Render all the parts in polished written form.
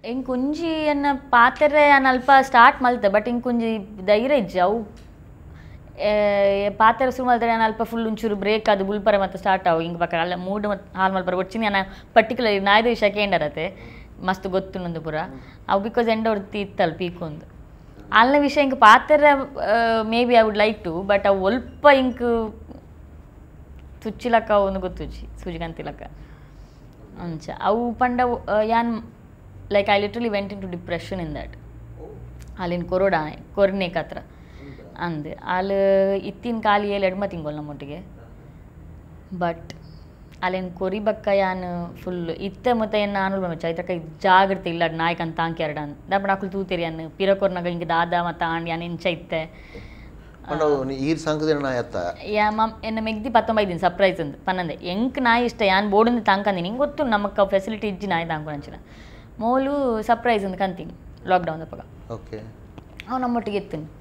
ಇಂಕೊಂಜಿ ಅನ್ನ ಪಾತ್ರೆ ಅನ್ನ ಅಲ್ಪ ಸ್ಟಾರ್ಟ್ ಮಲ್ತೆ ಬಟ್ ಇಂಕೊಂಜಿ ಧೈರ್ಯ ಇಜ್ಜಿ ಅವು ಪಾತ್ರೆ ಶುರು ಮಾಡಿದ್ರೆ ನಾನು ಅಲ್ಪ ಫುಲ್ ಒಂಚೂರು ಬ್ರೇಕ್ ಅದು ಬುಲ್ಪರ ಮತ್ತು ಸ್ಟಾರ್ಟ್ ಆವು ಹಿಂಗೆ ಪಕ್ಕ ಅಲ್ಲ ಮೂಡ್ ಮತ್ತು ಹಾಲು ಮಲ್ಪರ ಒಚ್ಚಿನ ನಾನು ಪರ್ಟಿಕ್ಯುಲರ್ ನಾಯ್ದು ವಿಷಯ ಕೇಂಡರತ್ತೆ ಮಸ್ತ್ ಗೊತ್ತು ನಂದು ಪೂರ ಅವು ಬಿಕಾಸ್ ಎಂಡ ಹೊಡ್ತಿ ಇತ್ತಲ್ಲ ಪೀಕೊಂದು ಅಲ್ಲ ವಿಷಯ ಹಿಂಗೆ ಪಾತ್ರೆ may be I would like to but ಅವು ಒಲ್ಪ ಹಿಂಗೆ ತುಚ್ಚಿಲಕ್ಕ ಒಂದು ಗೊತ್ತುಜ್ಜಿ ಸೂಜಿಗಂತಿಲಕ್ಕ ಅಂಚ ಅವು ಪಂಡ ಯಾನ್ like I literally went into depression in that ಅಲ್ಲಿನ ಕೊರೋನೇಕ್ ಹತ್ರ ಅಂದೆ ಅಲ್ಲಿ ಇತ್ತಿನ ಕಾಲಿ ಏಳು ಎಡ್ಮ ತಿಂಗೋಳು ನಮ್ಮೊಟ್ಟಿಗೆ ಬಟ್ ಅಲ್ಲೇನು ಕೊರಿಬಕ್ಕ ಯಾನು ಫುಲ್ ಇತ್ತೆ ಮತ್ತು ಏನು ನಾನು ಬಂದ ಚೈತ್ರಕ್ಕ ಜಾಗ್ರತೆ ಇಲ್ಲ ನಾಯಕ ಅಂತ ತಾಂಕಿ ಎರಡು ಅಂತ ದಪ್ಪಣ ಹಾಕಲು ತೂತೇರಿ ಅನ್ನು ಪಿರಕೊರ್ನಾಗ ಹಿಂಗೆ ದಾದ ಮತ್ತು ಆಂಡ್ ಯಾನು ಇಂಚ ಇತ್ತೆ ಯಾ ಮಮ್ ಎನ್ನ ಮೆಗ್ದಿ 19 ದಿನ ಸರ್ಪ್ರೈಸ್ ಅಂದು ಪನ್ನಂದೆ ಎಂಕ್ ನಾಯಿ ಇಷ್ಟ ಯಾನು ಬೋರ್ಡಿಂದ ತಾಂಕಂದಿನಿ ಹಿಂಗೆ ಗೊತ್ತು ನಮಗೆ ಫೆಸಿಲಿಟಿ ಇಜ್ಜಿ ನಾಯಿ ತಾಂಕೊಂಡು ಅಂಚಿನ ಮೋಲು ಸರ್ಪ್ರೈಸ್ ಅಂತ ಕಂತೀನಿ ಲಾಕ್ಡೌನ್ ಪಗ ಓಕೆ ಅವು ನಮ್ಮೊಟ್ಟಿಗೆ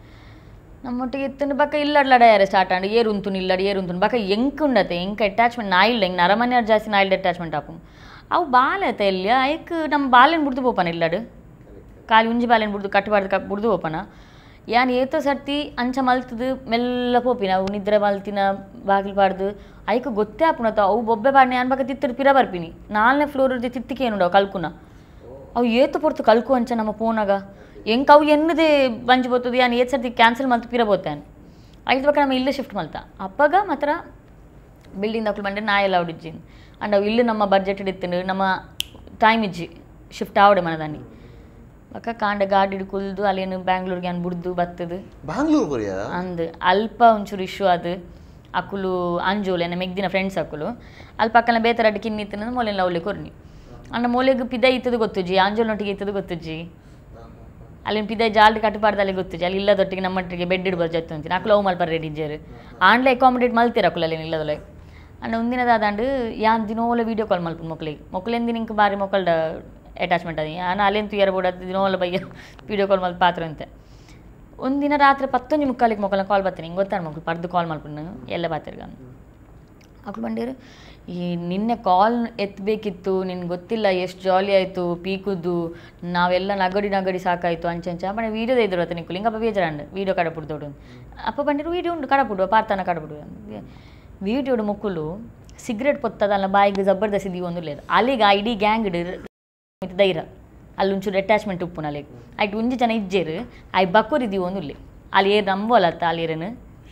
ಎತ್ತುಂಡು ಬಕ್ಕ ಇಲ್ಲಡ್ಲಾಡ ಯಾರೇ ಸ್ಟಾರ್ಟ್ ಆಂಡು ಏರುಂತುನು ಇಲ್ಲಡು ಏರುಂತುನು ಬಕ್ಕ ಎಂಕ್ ಉಂಡತೆ ಎಂಕ್ ಅಟ್ಯಾಚ್ಮೆಂಟ್ ನಾ ಇಲ್ಲ ಹಿಂಗೆ ನರಮನೆಯವ್ರು ಜಾಸ್ತಿ ನಾ ಇಲ್ಲ ಅಟ್ಯಾಚ್ಮೆಂಟ್ ಆಪು ಅವು ಬಾಲತೆ ಇಲ್ಲಿ ಐಕ್ ನಮ್ಮ ಬಾಲೆನ್ ಬಿಡ್ದು ಹೋಪನ ಇಲ್ಲಡು ಕಾಲಿ ಉಂಜಿ ಬಾಲೆನ್ ಬಿಡ್ದು ಕಟ್ಟಬಾರ್ದು ಬಿಡ್ದು ಹೋಪನ ಯಾನು ಏತೋ ಸರ್ತಿ ಅಂಚ ಮಲ್ತದು ಮೆಲ್ಲ ಪೋಪಿನ ಅವು ನಿದ್ರೆ ಮಲ್ತಿನ ಬಾಗಿಲು ಪಾಡ್ದು ಐಕ್ ಗೊತ್ತೇ ಆಪುನತ ಅವು ಬೊಬ್ಬೆ ಪಾಡ್ನೆ ಯಾನ್ ಬಕ್ಕ ತಿತ್ತರು ಪಿರ ಬರ್ಪಿನಿ 4ನೇ ಫ್ಲೋರ್ ತಿತ್ತಿಗೆ ಏನುಂಡವು ಕಲ್ಕುನ ಅವು ಏತು ಪೊರ್ತು ಕಲ್ಕು ಅಂಚ ನಮ್ಮ ಫೋನಾಗ ಎಂಕ್ ಅವು ಎನ್ನದೇ ಬಂಜಿ ಬೋತದೆ ಯಾನು ಏತ್ ಸರ್ತಿ ಕ್ಯಾನ್ಸಲ್ ಮಲ್ತು ಪಿರ ಬೋತಾನೆ ಐದು ಬಕ್ಕ ನಮ್ಮ ಇಲ್ಲೇ ಶಿಫ್ಟ್ ಮಲ್ತ ಅಪ್ಪಗ ಮಾತ್ರ ಬಿಲ್ಡಿಂಗ್ ಹಾಕ್ಲು ಬಂದ್ರೆ ನಾ ಎಲ್ಲ ಅವಡಿಜ್ಜಿ ಅಂಡ್ ಅವು ಇಲ್ಲಿ ನಮ್ಮ ಬಡ್ಜೆಟ್ ಇಡಿತ್ತು ನಮ್ಮ ಟೈಮ್ ಇಜ್ಜಿ ಶಿಫ್ಟ್ ಆವಡೆ ಮನದಾನಿ ಬಕ್ಕ ಕಾಂಡ ಗಾಡಿ ಕುಲ್ದು ಅಲ್ಲೇನು ಬ್ಯಾಂಗ್ಳೂರ್ಗೆ ಅನ್ ಬಿಡ್ದು ಬತ್ತದು ಅಂದು ಅಲ್ಪ ಒಂಚೂರು ಇಶ್ಯೂ ಅದು ಅಕ್ಕುಲು ಅಂಜೋಲು ಎನ್ನ ಮೆಗ್ದಿನ ಫ್ರೆಂಡ್ಸ್ ಅಕ್ಕುಲು ಅಲ್ಲಿ ಪಕ್ಕನ ಬೇತರ ಅಡ್ಡಿ ಕಿನ್ನಿತ್ತನ ಮೊಲೆಲ್ಲ ಅವಳೆ ಕೊರ್ನಿ ಅಣ್ಣ ಮೊಲೆಗೆ ಪಿದ ಇತ್ತದು ಗೊತ್ತುಜ್ಜಿ ಅಂಜೋಲ್ನೊಟ್ಟಿಗೆ ಇತ್ತದು ಗೊತ್ತುಜ್ಜಿ ಅಲ್ಲಿನ ಪಿದ ಜಾಲ್ಡಿ ಕಟ್ಟಬಾರ್ದಲ್ಲಿ ಗೊತ್ತುಜ್ಜಿ ಅಲ್ಲಿ ಇಲ್ಲದೊಟ್ಟಿಗೆ ನಮ್ಮೊಟ್ಟಿಗೆ ಬೆಡ್ ಇಡ್ಬೋದು ಜೊತೆ ಅಂತೀನಿ ಅಕ್ಲು ಅವು ಮಲ್ಪರ್ ರೆಡಿ ಇಜ್ಜರು ಆನ್ಲೈ ಅಕಾಮಿಡೇಟ್ ಮಲ್ತೀರ ಅಕ್ಕುಲ ಅಲ್ಲಿ ಇಲ್ಲದೊಲೆ ಅಣ್ಣ ಒಂದಿನದಾದಂಡು ಯಾನ್ ದಿನೋಲೆ ವೀಡಿಯೋ ಕಾಲ್ ಮಲ್ಪು ಮೊಕ್ಕಲೆಂದಿನ ಇಂಕ ಬಾರಿ ಮೊಕ್ಕಲ್ಡ ಅಟ್ಯಾಚ್ಮೆಂಟ್ ಅದು ನಾನು ಅಲ್ಲೇನು ತುಯ್ಯರ ಬೋಡದು ದಿನೋಲ್ಲ ಬಯ್ಯ ವೀಡಿಯೋ ಕಾಲ್ ಮಲ್ಪ ಪಾತ್ರ ಅಂತೆ ಒಂದಿನ ರಾತ್ರಿ 11:45 ಮೊಕ್ಕಲ್ನ ಕಾಲ್ ಬರ್ತೀನಿ ಹಿಂಗೆ ಗೊತ್ತಾರ ಮಕ್ಕಳು ಪರ್ದು ಕಾಲ್ ಮಲ್ಪಣ್ಣು ಎಲ್ಲ ಬಾತಿರ್ಗ ಅಕ್ಳು ಬಂದಿರು ಈ ನಿನ್ನೆ ಕಾಲ್ ಎತ್ತಬೇಕಿತ್ತು ನಿನ್ಗೆ ಗೊತ್ತಿಲ್ಲ ಎಷ್ಟು ಜಾಲಿ ಆಯಿತು ಪೀಕುದ್ದು ನಾವೆಲ್ಲ ನಗಡಿ ಸಾಕಾಯಿತು ಅಂಚ ಬಣ್ಣ ವೀಡಿಯೋದ ಇದ್ರು ಅತ್ತ ನಿಕ್ಕಲು ಹಿಂಗಪ್ಪ ಬೇಜಾರಂಡು ವೀಡಿಯೋ ಕಡಪುಡು ದೊಡ್ಡು ಅಪ್ಪ ಬಂದಿರು ವೀಡಿಯೋ ಉಂಟು ಕಡಪುಡು ಪಾರ್ತಾನ ಕಡಪುಡು ವೀಡಿಯೋಡು ಮುಕ್ಕುಲು ಸಿಗರೇಟ್ ಪೊತ್ತದಲ್ಲ ಬಾಯಿಗೆ ಜಬರ್ದಸ್ತಿ ಇದೀವಿ ಒಂದು లేదు ಅಲ್ಲಿಗೆ ಇಡೀ ಗ್ಯಾಂಗ್ ಧೈರ್ಯ ಅಲ್ಲಿ ಒಂಚೂರು ಅಟ್ಯಾಚ್ಮೆಂಟ್ ಉಪ್ಪುನ ಅಲ್ಲಿಗೆ ಆಯ್ತು ಒಂಜಿ ಜನ ಇಜ್ಜೇರು ಆಯ್ ಬಕ್ಕೋರಿದ್ದೀವಿ ಒಂದುಲ್ಲೆ ಅಲ್ಲಿ ಏರು ನಂಬೋಲತ್ತ ಅಲ್ಲಿರನು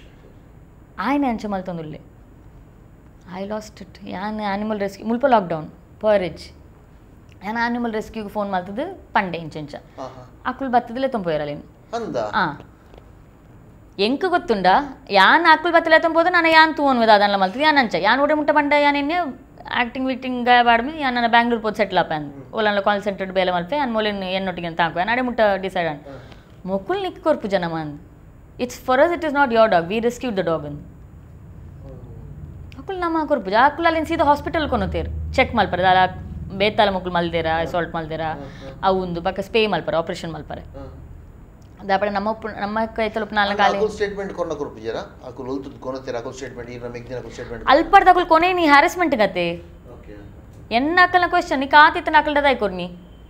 ಆಯ್ನೆ ಅಂಚ ಮಲ್ತೊಂದುಲ್ಲೆ ಐ ಲಾಸ್ಟ್ ಇಟ್ ಯಾನು ಆ್ಯನಿಮಲ್ ರೆಸ್ಕ್ಯೂ ಮುಲ್ಪ ಲಾಕ್ಡೌನ್ ಪರೇಜ್ ಯಾನು ಆ್ಯನಿಮಲ್ ರೆಸ್ಕ್ಯೂಗೆ ಫೋನ್ ಮಾಡ್ತದ್ದು ಪಂಡೆ ಇಂಚ ಅಕ್ಕಳು ಬತ್ತದಲ್ಲೇ ತೊಂಪೋಯರಲ್ಲೇನು ಹಾಂ ಎಂಕ ಗೊತ್ತುಂಡ ಯಾನ್ ಅಕ್ಕಳು ಬತ್ತಲೆ ತೊಂಬೋದು ನಾನು ಯಾನ್ ತೂ ಅನ್ಬೋದು ಅದನ್ನೆಲ್ಲ ಮಲ್ತದ್ದು ಯಾನ್ ಅಂಚ ಯಾನ್ ಊಟ ಮುಟ್ಟ ಬಂಡ ಯಾನೆನ್ನೆ ಆ್ಯಕ್ಟಿಂಗ್ ವಿಕ್ಟಿಂಗ್ ಬಾಡ್ಮಿ ಯಾನ್ ನನ್ನ ಬ್ಯಾಂಗ್ಳೂರ್ ಪೋದು ಸೆಟ್ಲ್ ಅಪ್ಪ ಅಂದ್ ಓಲಲ್ಲ ಕಾನ್ಸಂಟ್ರೇಟ್ ಬೇಲೆ ಮಲ್ಪೆ ಅನ್ ಮೂಲೆನ್ ಎನ್ನೊಟ್ಟಿಗೆ ತಾಂಕು ಯಾನ್ ಅಡೆ ಮುಟ್ಟ ಡಿಸೈಡ್ ಅನ್ ಮೊಕ್ಕುಲ್ ನಿಕ್ ಕೊರ್ಪು ಜನ ಮಂದ್ it's for us it is not your dog we rescued the dog ಅಂದ್ ಅಕ್ಕಳು ನಮ್ಮ ಕೊರ್ಪುಜ ಅಕ್ಕಳು ಅಲ್ಲಿಂದ ಸೀದಾ ಹಾಸ್ಪಿಟಲ್ ಕೊನೋತೇರು ಚೆಕ್ ಮಲ್ಪರೆ ಅಲ್ಲ ಬೇತಾಲ ಮಕ್ಕಳು ಮಲ್ದೇರ ಅಸಾಲ್ಟ್ ಮಲ್ದೇರ ಅವು ಒಂದು ಪಕ್ಕ ಸ್ಪೇ ಮಲ್ಪರೆ ಆಪರೇಷನ್ ಮಲ್ಪರೆ ದಾಪಡೆ ನಮ್ಮ ಕೈತಲು ನಾಲ್ಕು ಕಾಲಿ ಸ್ಟೇಟ್ಮೆಂಟ್ ಕೊನ್ನ ಕೊರ್ಪುಜರ ಅಕ್ಕಳು ಉಲ್ತುದು ಕೊನೋತೇರ ಅಕ್ಕಳು ಸ್ಟೇಟ್ಮೆಂಟ್ ಇರ ಮೆಗ್ದಿನ ಅಕ್ಕಳು ಸ್ಟೇಟ್ಮೆಂಟ್ ಅಲ್ಪರ್ದ ಅಕ್ಕಳು ಕೊನೆ ನೀ ಹ್ಯಾರಸ್ಮೆಂಟ್ ಗತೆ ಎನ್ನ ಅಕ್ಕಲ್ನ ಕ್ವೆಶ್ಚನ್ ನೀ ಕಾತಿತ್ತನ ಅಕ್ಕಳದ ಆಯ್ಕೊರ್ನಿ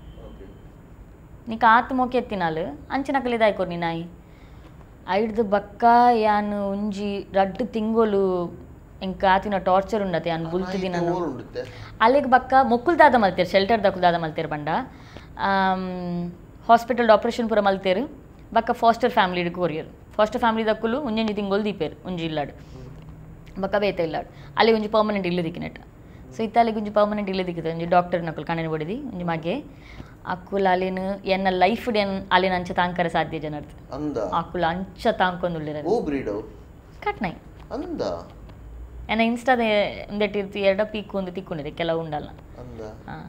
ನೀ ಕಾತು ಮೋಕೆ ಎತ್ತಿನಾಲು ಅಂಚಿನ ಅಕ್ಕಲಿದ ಆಯ್ಕೊರ್ನಿ ನಾಯಿ ಐಡ್ದು ಬಕ್ಕ ಯಾನು ಒಂಜಿ 2 ತಿಂಗಳು ಇಂಕ ಆತಿನ ಟಾರ್ಚರ್ ಉಂಡತೆ ಯಾನು ಬುಲ್ತಿದಿ ನಾನು ಅಲ್ಲಿಗೆ ಬಕ್ಕ ಮೊಕ್ಕುಲ್ ದಾದ ಮಲ್ತೇರು ಶೆಲ್ಟರ್ ದಕ್ಕಲು ದಾದ ಮಲ್ತೇರು ಬಂಡ ಹಾಸ್ಪಿಟಲ್ ಆಪರೇಷನ್ ಪೂರ ಮಲ್ತೇರು ಬಕ್ಕ ಫಾಸ್ಟರ್ ಫ್ಯಾಮಿಲಿ ಕೊರಿಯರ್ ಫಾಸ್ಟರ್ ಫ್ಯಾಮಿಲಿ ದಕ್ಕಲು ಒಂಜಿ ತಿಂಗಳು ದೀಪೇರು ಒಂಜಿ ಇಲ್ಲಾಡು ಬಕ್ಕ ಬೇತ ಇಲ್ಲಾಡು ಅಲ್ಲಿ ಒಂಜಿ ಪರ್ಮನೆಂಟ್ ಇಲ್ಲ ದಿಕ್ಕಿನೆಟ್ ಸೊ ಇತ್ತಲ್ಲಿಗೆ ಒಂಜಿ ಪರ್ಮನೆಂಟ್ ಇಲ್ಲ ದಿಕ್ಕಿದೆ ಒಂಜಿ ಡಾಕ್ಟರ್ ನಕ್ಕಲು ಕಣ್ಣನ ಹೊಡಿದಿ ಒಂಜಿ ಮಗೆ ಅಕ್ಕುಲ್ ಅಲ್ಲಿನ ಎನ್ನ ಲೈಫ್ ಡೇನ್ ಅಲ್ಲಿನ ಅಂಚ ತಾಂಕರ ಸಾಧ್ಯ ಜನರ್ದು ಅಕ್ಕುಲ್ ಅಂಚ ತಾಂಕೊಂದುಳ್ಳಿರ ಕಟ್ನೈ ಎನ್ನ ಇನ್ಸ್ಟಾದ ಒಂದೆಟ್ಟಿರ್ತಿ 2 ಪೀಕು ಒಂದು ತಿಕ್ಕೊಂಡಿದೆ ಕೆಲವು ಉಂಡಲ್ಲ ಹಾಂ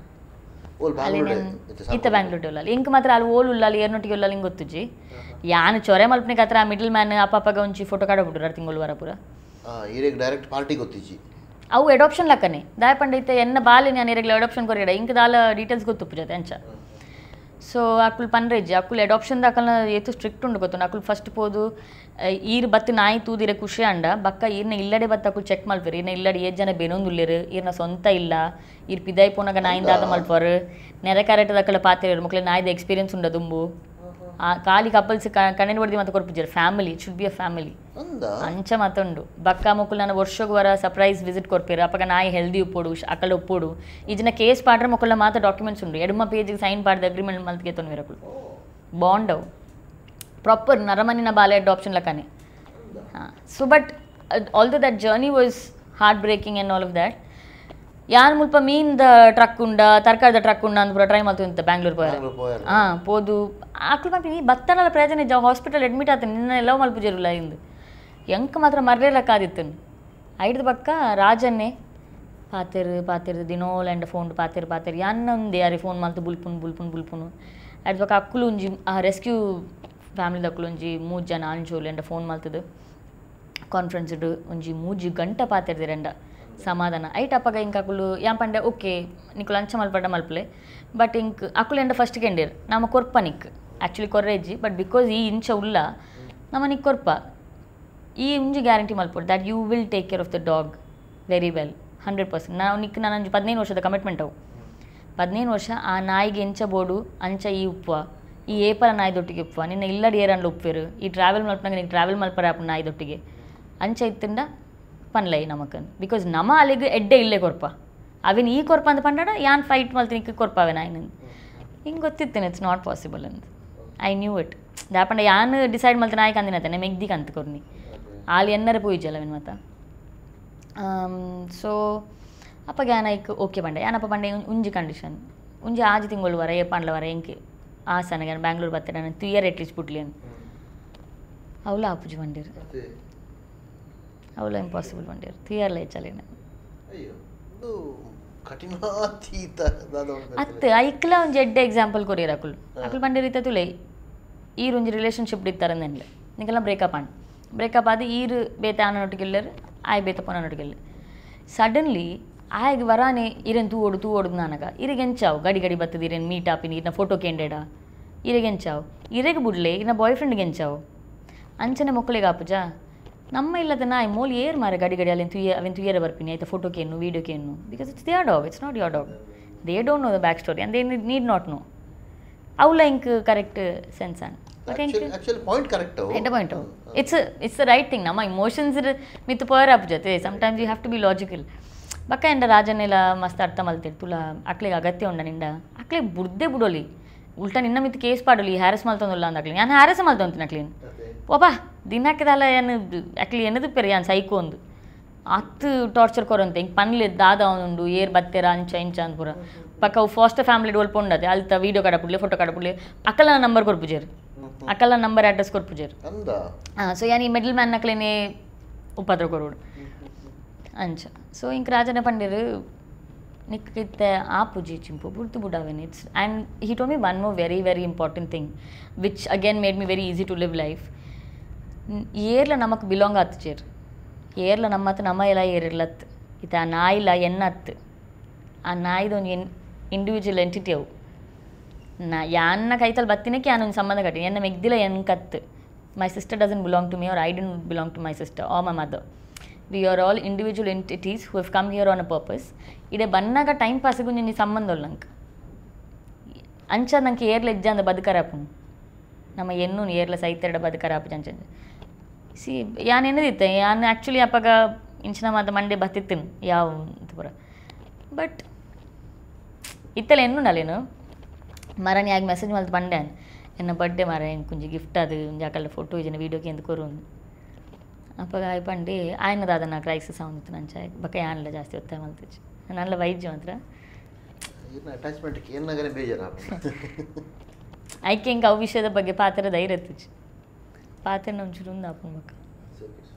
ಇತ್ತ ಬ್ಯಾಂಗ್ಳೂರ್ ಉಳ್ಳಲ್ಲ ಇಂಕ ಮಾತ್ರ ಅಲ್ಲಿ ಓಲ್ ಉಳ್ಳಲ್ಲಿ ಏರ್ನೊಟ್ಟಿಗೆ ಉಳ್ಳಲ್ಲ ಹಿಂಗೆ ಗೊತ್ತುಜ್ಜಿ ಯಾನು ಚೊರೆ ಮಲ್ಪನಿಗೆ ಹತ್ರ ಮಿಡಲ್ ಮ್ಯಾನ್ ಅಪ್ಪಗ ಒಂಚಿ ಫೋಟೋ ಕಾಡಬಿಟ್ರು ತಿಂಗಳು ವರ ಪೂರ ಡೈರೆಕ್ಟ್ ಪಾರ್ಟಿ ಗೊತ್ತಿಜ್ಜಿ ಅವು ಅಡಾಪ್ಷನ್ ಲಕ್ಕನೆ ದಾಯ ಪಂಡ ಇತ್ತ ಎನ್ನ ಬಾಲಿ ನಾನು ಇರಗ್ಲ ಅಡಾಪ್ಷನ್ ಕೊರಿಯಡ ಇಂಕ ದಾಲ ಡೀಟೇಲ್ಸ್ ಗೊತ್ತುಪ್ಪು ಜೊತೆ ಅಂಚ ಸೊ ಅಕ್ಕಳು ಪನ್ರೆಜ್ಜಿ ಅಕ್ಕಳು ಅಡಾಪ್ಷನ್ ದಾಕಲ್ನ ಏತು ಸ್ಟ್ರಿಕ್ಟ್ ಉಂಡು ಗೊತ್ತು ಅಕ್ಕಳು ಫಸ್ಟ್ ಪೋದು ಈರು ಬತ್ತು ನಾಯಿ ತೂದಿರೆ ಖುಷಿ ಅಂಡ ಬಕ್ಕ ಈರ್ನ ಇಲ್ಲಡೆ ಬತ್ತು ಅಕ್ಕಳು ಚೆಕ್ ಮಲ್ಪರು ಈರ್ನ ಇಲ್ಲಡೆ ಏಜ್ ಜನ ಬೆನೊಂದುಲ್ಲೇರು ಈರ್ನ ಸ್ವಂತ ಇಲ್ಲ ಈರ್ ಪಿದಾಯಿ ಪೋನಾಗ ನಾಯಿಂದಾದ ಮಲ್ಪರು ನೆರೆ ಕರೆಕ್ಟ್ ದಕ್ಕಳ ಪಾತಿರು ಮಕ್ಳು ನಾಯ್ದ ಎಕ್ಸ್ಪೀರಿಯನ್ಸ್ ಉಂಡ ದುಂಬು ಖಾಲಿ ಕಪಲ್ಸ್ ಕಣ್ಣೆನ ಹೊಡೆದು ಮತ್ತೆ ಕೊರ್ಪಿದ್ದಾರೆ family it should be a family ಅಂಚ ಮತ್ತೊಂಡು ಬಕ್ಕ ಮಕ್ಕಳು ನಾನು ವರ್ಷಕ್ಕೆ ವರ ಸರ್ಪ್ರೈಸ್ ವಿಸಿಟ್ ಕೊಡ್ಪೇರು ಅಪ್ಪಗ ನಾಯಿ ಹೆಲ್ದಿ ಉಪ್ಪೋಡು ಅಕ್ಕಳ ಉಪ್ಪೋಡು ಈಜಿನ ಕೇಸ್ ಪಾಡ್ರೆ ಮಕ್ಕಳ ಮಾತ್ರ ಡಾಕ್ಯುಮೆಂಟ್ಸ್ ಉಂಡು ಎಡಮ ಪೇಜಿಗೆ ಸೈನ್ ಪಾಡ್ದು ಅಗ್ರಿಮೆಂಟ್ ಮಲ್ತಿಗೆ ತೊಂದಿರಕ್ಕಳು ಬಾಂಡ್ ಅವು ಪ್ರಾಪರ್ ನರಮನಿನ ಬಾಲೆ ಅಡಾಪ್ಷನ್ ಲಕ್ಕನೆ ಹಾಂ so but although that journey was heart breaking and all of that ಯಾನ್ ಮುಲ್ಪ ಮೀನ್ದ ಟ್ರಕ್ ಉಂಡ ತರಕಾರಿದ ಟ್ರಕ್ ಉಂಡ ಅಂತ ಟ್ರೈ ಮಾಡ್ತು ಬ್ಯಾಂಗ್ಳೂರ್ ಪೋಯಾರ ಹಾಂ ಪೋದು ಆಕ್ಳು ಮಕ್ಕಳು ನೀ ಬತ್ತನಲ್ಲ ಪ್ರಯೋಜನ ಇದ್ದ ಹಾಸ್ಪಿಟಲ್ ಅಡ್ಮಿಟ್ ಆತನು ನಿನ್ನ ಎಲ್ಲ ಮಲ್ಪುಜಿರಲ್ಲ ಇಂದು ಎಂಕ ಮಾತ್ರ ಮರ್ರೇಲಕ್ಕಾದಿತ್ತು ಐಡ್ದು ಬಕ್ಕ ರಾಜನ್ನೇ ಪಾತಿರು ದಿನೋಲ್ ಎಂಡ ಫೋನ್ ಪಾತಿರು ಯಾನೊಂದು ಯಾರಿ ಫೋನ್ ಮಲ್ತು ಬುಲ್ಪುನು ಐಡ್ದು ಬಕ್ಕ ಅಕ್ಕಳು ಒಂಜಿ ರೆಸ್ಕ್ಯೂ ಫ್ಯಾಮಿಲಿದ ಅಕ್ಕಳು ಒಂಜಿ 3 ಜನ ಅಂಜೋಲು ಎಂಡ ಫೋನ್ ಮಲ್ತದು ಕಾನ್ಫರೆನ್ಸ್ ಇಡು ಒಂಜಿ 3 ಗಂಟೆ ಪಾತಿರ್ದಿರಂಡ ಸಮಾಧಾನ ಐಟ್ ಅಪ್ಪಗ ಇಂಕ ಅಕ್ಕಳು ಯಾನ್ ಪಂಡೆ ಓಕೆ ನಿಕ್ಕು ಲಂಚ ಮಲ್ಪಡ್ಡ ಮಲ್ಪಲೆ ಬಟ್ ಇಂಕ್ ಅಕ್ಕಳು ಎಂಡ ಫಸ್ಟ್ ಕೆಂಡೇರು ನಮ್ಮ ಕೊರ್ಪ ನಿಕ್ ಆ್ಯಕ್ಚುಲಿ ಕೊರ್ರೆಜ್ಜಿ ಬಟ್ ಬಿಕಾಸ್ ಈ ಇಂಚ ಉಲ್ಲ ನಮ್ಮ ನಿಕ್ ಕೊರ್ಪ ಈ ಒಂಜಿ ಗ್ಯಾರಂಟಿ ಮಲ್ಪೊಡು that you will take care of the dog very well 100%. ನಾವು ನಿಕ್ ನಾನು 15 ವರ್ಷದ ಕಮಿಟ್ಮೆಂಟ್ ಅವು 15 ವರ್ಷ ಆ ನಾಯಿಗೆ ಎಂಚ ಬೋಡು ಅಂಚ ಈ ಉಪ್ಪುವ ಈ ಏಪಲ ನಾಯಿದೊಟ್ಟಿಗೆ ಉಪ್ಪುವ ನಿನ್ನ ಇಲ್ಲಡಿ ಏರನ್ಲು ಉಪ್ಪೇರು ಈ ಟ್ರಾವೆಲ್ ಮಲ್ಪನಾಗ ನೀನು ಟ್ರಾವೆಲ್ ಮಲ್ಪರ ಆಪು ನಾಯಿದೊಟ್ಟಿಗೆ ಅಂಚ ಇತ್ತಿಂದ ಪನ್ಲೈ ನಮಕನ್ ಬಿಕಾಸ್ ನಮ ಅಲ್ಲಿಗೆ ಎಡ್ಡೆ ಇಲ್ಲೇ ಕೊರ್ಪ ಅವೇನು ಈ ಕೊರ್ಪ ಅಂತ ಪಂಡಾಡ ಯಾನ್ ಫೈಟ್ ಮಲ್ತೀನಿ ಇಕ್ಕ ಕೊರ್ಪಾವೆ ನಾಯಿನ ಹಿಂಗೆ ಗೊತ್ತಿತ್ತೇನೆ ಇಟ್ಸ್ ನಾಟ್ ಪಾಸಿಬಲ್ ಅಂತ ಐ ನ್ಯೂ ಇಟ್ ದಾಪಂಡ ಯಾನ್ ಡಿಸೈಡ್ ಮಲ್ತ ನಾಯಿ ಕಂದಿನತೆ ಮೆಗ್ದಿಗೆ ಅಂತ ಕೊರ್ನಿ ಆಲ್ ಎನ್ನರ ಪೋಯಿಜಲ್ಲ ಅವೇನು ಮತ್ತ ಸೊ ಅಪ್ಪ ಗ್ಯಾನೈಕ್ ಓಕೆ ಪಂಡೆ ಯಾನಪ್ಪ ಪಂಡೆ ಉಂಜಿ ಕಂಡೀಷನ್ ಉಂಜಿ ಆಜಿ ತಿಂಗಳು ವರ ಏಪಾಂಡ್ಲ ವರ ಎಂಕೆ ಆಸನ ಗ್ಯಾನ ಬ್ಯಾಂಗ್ಳೂರ್ ಬತ್ತೆ ನಾನು 2 year ಎಟ್ಲೀಸ್ಟ್ ಪುಟ್ಲಿ ಅಂತ ಅವಳ ಆಪುಜಿ ಪಂಡೇರು ಅವಳ ಇಂಪಾಸಿಬಲ್ ಪಂಡೇರು 3 year ಹೆಚ್ಚಲೇನ ಅತ್ತೆ ಐಕ್ಲ ಒಂಜಿ ಎಡ್ಡೆ ಎಕ್ಸಾಂಪಲ್ ಕೊರಿಯರ್ ಅಕ್ಕಳು ಅಕ್ಕಳು ಪಂಡೇರು ಇತ್ತ ತುಲೆ ಈರು ಒಂಜಿ ರಿಲೇಷನ್ಶಿಪ್ ಇತ್ತಾರಂದೆನ್ಲೆ ನಿಂಗೆಲ್ಲ ಬ್ರೇಕಪ್ ಆಂಡ್ ಬ್ರೇಕಪ್ ಆದ ಈರು ಬೇತೆ ಆನೊಟ್ಟಿಗೆಲ್ಲರು ಆಯ್ ಬೇತ ಪೊನೊಟ್ಟಿಗೆಲ್ಲ ಸಡನ್ಲಿ ಆಯ್ಗೆ ವರಾನೆ ಇರೇನು ತೂ ಓಡುದು ನನಗ ಇರಿಗೆ ಎಂಚಾವು ಗಡಿ ಬತ್ತದ ಇರೇನು ಮೀಟ್ ಆಪಿನಿ ಇನ್ನ ಫೋಟೋ ಕೇಂಡೇಡ ಇರಿಗೆ ಎಂಚಾವು ಇರೆಗೆ ಬಿಡ್ಲೆ ಇನ್ನ ಬಾಯ್ ಫ್ರೆಂಡ್ಗೆ ಎಂಚಾವು ಅಂಚನೆ ಮಕ್ಕಳಿಗೆ ಆಪುಜಾ ನಮ್ಮ ಇಲ್ಲದ ನಾಯಿ ಮೋಲ್ ಏರ್ ಮಾರೆ ಗಡಿ ಅಲ್ಲಿ ಅವೆನ್ ತುಯ್ಯರ ಬರ್ಪಿನಿ ಆಯ್ತಾ ಫೋಟೋಕೇನು ವೀಡಿಯೋಕೇನು because it's their dog it's not your dog they don't know the back story and they need not know ಅವಳ ಇಂಕ್ correct sense on point it's the right thing ನಮ್ಮ ಇಮೋಷನ್ಸ್ ಮಿತ್ ಪವರ್ ಆಪ್ ಜೊತೆ sometimes you have to be logical ಬಕ್ಕ ಎಂಡ ರಾಜನೆಲ್ಲ ಮಸ್ತ್ ಅರ್ಥ ಮಲ್ತಿರು ತುಲ ಅಕ್ಳಿಗೆ ಅಗತ್ಯ ಉಂಡ ನಿಂಡ ಅಕ್ಳಿಗೆ ಬುಡ್ದೆ ಬಿಡೋಲಿ ಉಲ್ಟಾ ನಿನ್ನ ಮಿತ್ ಕೇಸ್ ಪಾಡೋಲಿ ಹ್ಯಾರಸ್ ಮಲ್ತೊಂದಿಲ್ಲ ಅಂದಾಕ್ಲಿ ನಾನು ಹ್ಯಾರಸ್ ಮಲ್ತೊಂತೀನಿ ಅಕ್ಲಿನ ಓಪಾ ದಿನಕ್ಕದಲ್ಲ ಏನು ಅಕ್ಲಿ ಏನದು ಪೆರಿ ಯಾನ್ ಸೈಕೋ ಒಂದು ಅತ್ತು ಟಾರ್ಚರ್ ಕೊರಂತೆ ಹಿಂಗೆ ಪನ್ಲೆ ದಾದ ಅವನುಂಡು ಏರ್ ಬತ್ತೆರ ಅಂಚ ಇಂಚ ಅಂತ ಪೂರ ಪಕ್ಕ ಅವು ಫಾಸ್ಟ್ ಫ್ಯಾಮಿಲಿ ಒಲ್ಪ ಉಂಡದೆ ಅಲ್ತ ವೀಡಿಯೋ ಕಡಪುಡ್ಲಿ ಫೋಟೋ ಕಡಪುಡ್ಲಿ ಅಕ್ಕಲ ನಂಬರ್ ಕೊರ್ಪುಜೇರು ಅಕ್ಕಲ ನಂಬರ್ ಅಡ್ರೆಸ್ ಕೊರ್ಪುಜೇರು ಹಾಂ ಸೊ ಯಾನ್ ಈ ಮಿಡ್ಲ್ ಮ್ಯಾನ್ ಅಕ್ಲೇನೆ ಉಪದ್ರ ಕೊರೋಡು ಅಂಚ ಸೊ ಇಂಕ ರಾಜನ ಪಂಡೇರು ನಿಕ್ಕಿತ್ತೆ ಆಪುಜಿ ಚಿಂಪು ಬುಡ್ದು ಬುಡಾವೆನ್ it's and he told me one more very very important thing which again made me very easy to live life ಏರ್ಲ ನಮಕ್ ಬಿಲಾಂಗ್ ಆತು ಚೇರ್ ಏರ್ಲ ನಮ್ಮತ್ತು ನಮ್ಮ ಎಲ್ಲ ಏರಿರ್ಲತ್ತು ಇತ್ತು ಆ ನಾಯಿಲ್ಲ ಎನ್ನತ್ತು ಆ ನಾಯಿದೊಂದು ಇಂಡಿವಿಜುವಲ್ ಎಂಟಿಟಿ ಅವು ಯಾನ್ನ ಕೈತಲ್ಲಿ ಬತ್ತಿನಕ್ಕೆ ಯಾನೊಂದು ಸಂಬಂಧ ಕಟ್ಟಿ ಎನ್ನ ಮೆಗ್ದಿಲ್ಲ ಕತ್ತು my sister doesn't belong to me or I don't belong to my sister or my mother we are all individual entities who have come here on a purpose ಇಡೆ ಬನ್ನಾಗ ಟೈಮ್ ಪಾಸಿಗೂ ನಿನ್ನ ಸಂಬಂಧ ಉಳ್ಳ ನಂಗೆ ಅಂಚ ನಂಗೆ ಏರ್ಲ ಇಜ್ಜ ಅಂದ ಬದುಕರಾಪು ನಮ್ಮ ಎನ್ನು ಏರ್ಲ ಸೈತೆರಡ ಬದುಕರಾಪು ಅಂಚ ಸಿ ಯಾನ್ ಏನದಿತ್ತೆ ಯಾನ್ ಆ್ಯಕ್ಚುಲಿ ಅಪ್ಪಾಗ ಇಂಚಿನ ಮಾತ ಮಂಡೆ ಬತ್ತಿತ್ತಿನ ಯಾವ ಅಂತ ಪೂರ ಬಟ್ ಇತ್ತಲ್ಲ ಎನ್ನು ನಲೇನು ಮರನಿ ಆಗಿ ಮೆಸೇಜ್ ಮಲ್ತು ಬಂಡೆ ಎನ್ನ ಬರ್ಡೇ ಮರ ಹೆಂಗೆ ಕುಂಜಿ ಗಿಫ್ಟ್ ಅದು ಜಾಕಲ್ಲ ಫೋಟೋ ಇಜನ ವೀಡಿಯೋಗೆ ಎಂದು ಕೊರು ಅಪ್ಪಾಗ ಆಯ್ ಪಂಡೆ ಆಯ್ನದ ಅದನ್ನು ಕ್ರೈಸಿಸ್ ಅವನಿತ್ತು ನಂಚ ಬಕ್ಕ ಯಾನಲ್ಲ ಜಾಸ್ತಿ ಒತ್ತಾಯ ಮಲ್ತಿಚ್ಚು ನನ್ನಲ್ಲ ವೈದ್ಯ ಮಾತ್ರ ಐಕೆ ಹಿಂಗೆ ಅವು ವಿಷಯದ ಬಗ್ಗೆ ಪಾತ್ರ ಧೈರ್ಯ ಎತ್ತಿಚ್ಚು ಪಾತ್ರ ಒಂಚೂರು ಒಂದು ಅಪ್ಪನ ಬಕ್ಕ